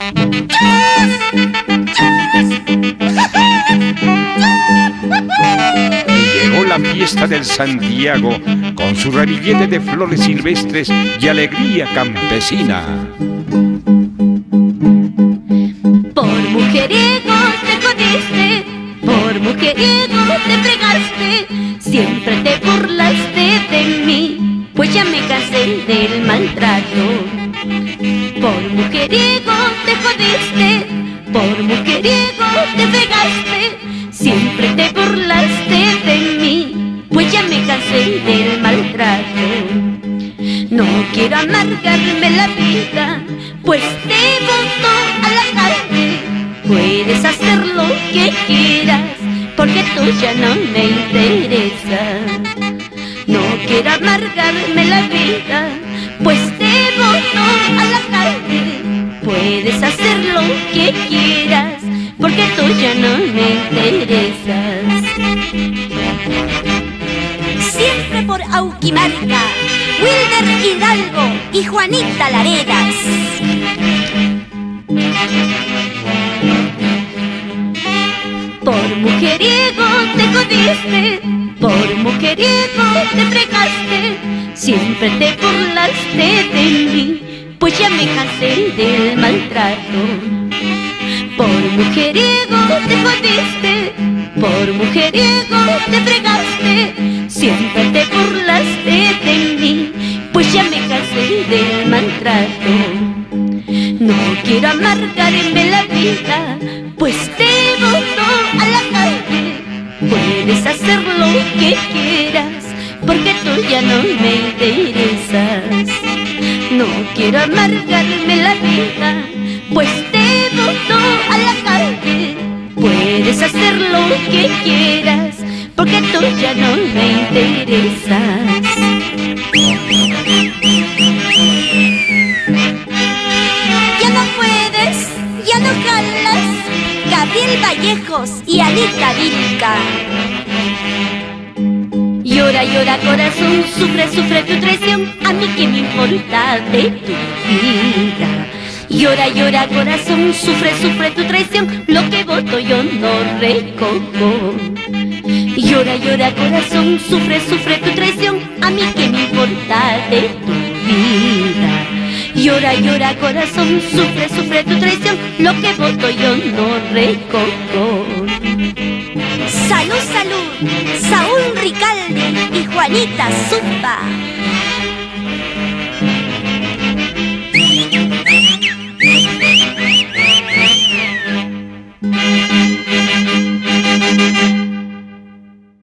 Llegó la fiesta del Santiago con su ramillete de flores silvestres y alegría campesina. Por mujeriego te jodiste, por mujeriego te fregaste, siempre te burlaste de mí, pues ya me cansé del maltrato. Por mujeriego te jodiste, por mujeriego te fregaste, siempre te burlaste de mí, pues ya me cansé del maltrato. No quiero amargarme la vida, pues te boto a la calle. Puedes hacer lo que quieras, porque tú ya no me interesas. No quiero amargarme la vida, pues te boto a la calle. Puedes hacer lo que quieras, porque tú ya no me interesas. Siempre por Auquimarca, Wilder Hidalgo y Juanita Laredas. Por mujeriego te jodiste, por mujeriego te fregaste, siempre te burlaste de mí, pues ya me cansé del maltrato. Por mujeriego te jodiste, por mujeriego te fregaste, siempre te burlaste de mí, pues ya me cansé del maltrato. No quiero amargarme la vida, pues te boto a la calle. Puedes hacer lo que quieras, porque tú ya no me interesas. No quiero amargarme la vida, pues te boto a la calle. Puedes hacer lo que quieras, porque tú ya no me interesas. Ya no puedes, ya no jalas, Gabriel Vallejos y Anita Vilca. Llora, llora corazón, sufre, sufre tu traición, a mí qué me importa de tu vida. Llora, llora corazón, sufre, sufre tu traición, lo que voto yo no recojo. Llora, llora corazón, sufre, sufre tu traición, a mí qué me importa de tu vida. Llora, llora corazón, sufre, sufre tu traición, lo que voto yo no recojo. Salud, salud, Saúl Ricalde y Juanita Zumba.